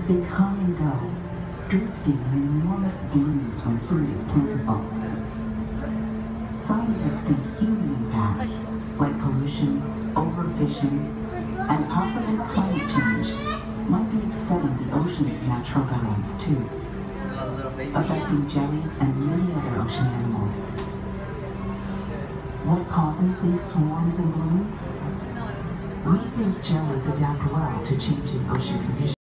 They come and go, drifting in enormous blooms when food is plentiful. Scientists think human impacts, like pollution, overfishing, and possibly climate change, might be upsetting the ocean's natural balance too, affecting jellies and many other ocean animals. What causes these swarms and blooms? We think jellies adapt well to changing ocean conditions.